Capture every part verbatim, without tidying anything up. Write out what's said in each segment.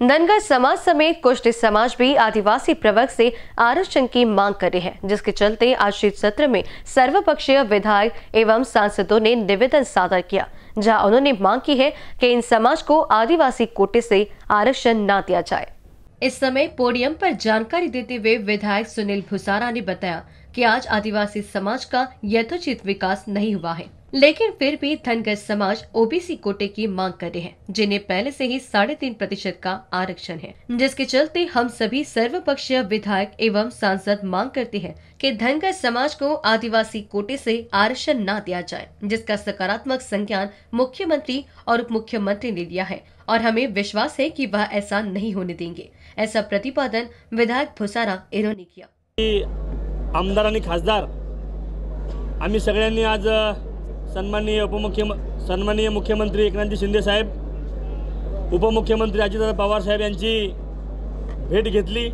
धनगर समाज समेत कुछ समाज भी आदिवासी प्रवर्ग से आरक्षण की मांग कर रहे हैं, जिसके चलते आज शीत सत्र में सर्वपक्षीय विधायक एवं सांसदों ने निवेदन सादर किया, जहां उन्होंने मांग की है कि इन समाज को आदिवासी कोटे से आरक्षण न दिया जाए। इस समय पोडियम पर जानकारी देते हुए विधायक सुनील भुसारा ने बताया कि आज आदिवासी समाज का यथोचित विकास नहीं हुआ है, लेकिन फिर भी धनगर समाज ओबीसी कोटे की मांग कर रहे हैं, जिन्हें पहले से ही साढ़े तीन प्रतिशत का आरक्षण है, जिसके चलते हम सभी सर्वपक्षीय विधायक एवं सांसद मांग करते हैं कि धनगर समाज को आदिवासी कोटे से आरक्षण न दिया जाए, जिसका सकारात्मक संज्ञान मुख्यमंत्री और उप मुख्यमंत्री ने लिया है और हमें विश्वास है कि वह ऐसा नहीं होने देंगे। ऐसा प्रतिपादन विधायक भुसारा यांनी किया। आमदार आणि खासदार आम्ही सगळ्यांनी आज सन्माननीय उपमुख्य सन्माननीय मुख्यमंत्री एकनाथ शिंदे साहेब, उपमुख्यमंत्री अजितदादा पवार साहेब यांची भेट घेतली।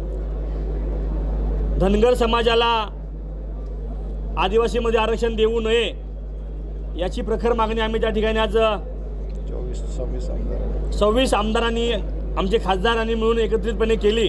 धनगर समाजाला आदिवासीमध्ये आरक्षण देऊ नये याची प्रखर मागणी आम्ही त्या ठिकाणी आज सव्वीस आमदारांनी आमचे खासदारांनी मिळून एकत्रितपणे केली।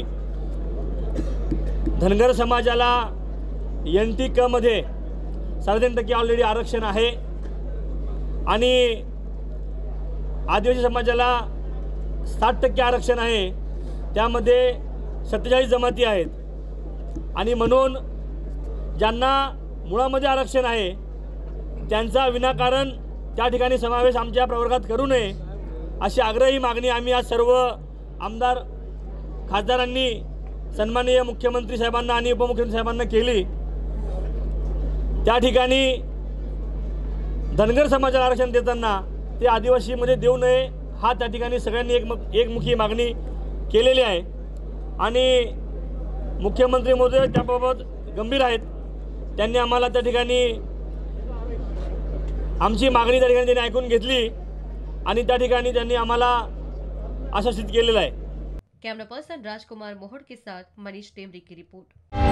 धनगर समाजाला एन टी क मध्ये साडेतीन टक्के ऑलरेडी आरक्षण आहे आणि आदिवासी समाजाला साठ टक्के आरक्षण आहे, त्यामध्ये सत्तेचाळीस जमाती आहेत आणि म्हणून ज्यांना मुळामध्ये आरक्षण आहे त्यांचा विनाकारण त्या ठिकाणी समावेश आमच्या प्रवर्गात करू नये अशी आग्रही मागणी आम्ही आज सर्व आमदार खासदारांनी सन्माननीय मुख्यमंत्री साहेबांना आणि उपमुख्यमंत्री साहेबांना केली। त्या ठिकाणी धनगर समाजाला आरक्षण देताना ते आदिवासीमध्ये देऊ नये हा त्या ठिकाणी सगळ्यांनी एक एकमुखी मागणी केलेली आहे आणि मुख्यमंत्री महोदय त्याबाबत गंभीर आहेत। त्यांनी आम्हाला त्या ठिकाणी आमची मागणी त्या ठिकाणी त्यांनी ऐकून घेतली आणि त्या ठिकाणी त्यांनी आम्हाला आश्वासित केलेलं आहे। कैमरा पर्सन राजकुमार मोहड़ के साथ मनीष टेमरी की रिपोर्ट।